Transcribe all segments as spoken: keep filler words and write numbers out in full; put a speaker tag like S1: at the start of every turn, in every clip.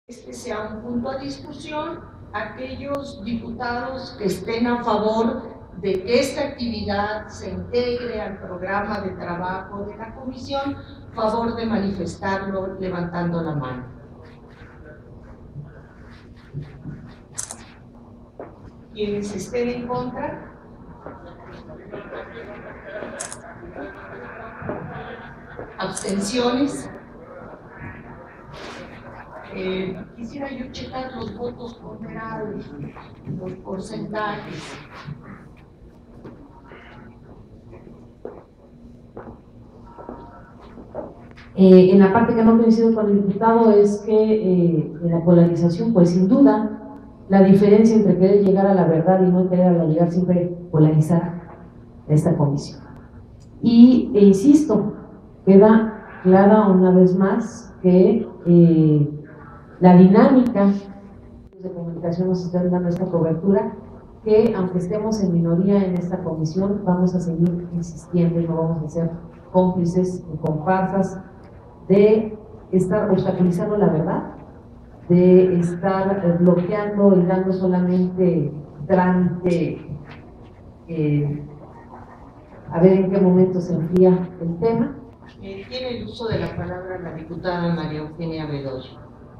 S1: Este sea un punto a discusión. Aquellos diputados que estén a favor de que esta actividad se integre al programa de trabajo de la comisión, favor de manifestarlo levantando la mano. Quienes estén en contra, abstenciones. Eh, quisiera yo checar los votos ponderados, los porcentajes.
S2: Eh, en la parte que no coincido con el diputado es que eh, en la polarización, pues sin duda, la diferencia entre querer llegar a la verdad y no querer a la llegar siempre polarizar esta comisión. Y, e insisto, queda clara una vez más que eh, la dinámica de comunicación nos está dando esta cobertura, que aunque estemos en minoría en esta comisión, vamos a seguir insistiendo y no vamos a ser cómplices ni comparsas de estar obstaculizando la verdad, de estar bloqueando y dando solamente trámite, eh, a ver en qué momento se enfría el tema.
S1: Eh, tiene el uso de la palabra la diputada María Eugenia Bedoya.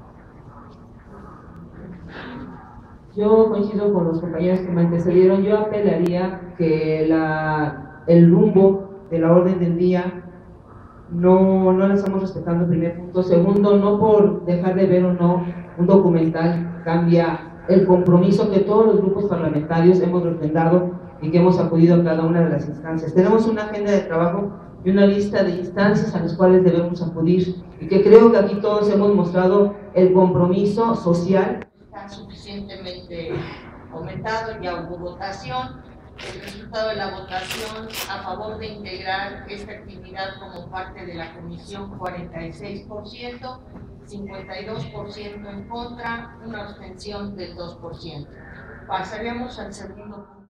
S3: Yo coincido con los compañeros que me antecedieron. Yo apelaría que la, el rumbo de la orden del día no, no la estamos respetando, primer punto. Segundo, no por dejar de ver o no un documental cambia el compromiso que todos los grupos parlamentarios hemos refrendado y que hemos acudido a cada una de las instancias. Tenemos una agenda de trabajo y una lista de instancias a las cuales debemos acudir, y que creo que aquí todos hemos mostrado el compromiso social.
S1: Está suficientemente aumentado, ya hubo votación. El resultado de la votación a favor de integrar esta actividad como parte de la comisión, cuarenta y seis por ciento, cincuenta y dos por ciento en contra, una abstención del dos por ciento. Pasaríamos al segundo punto.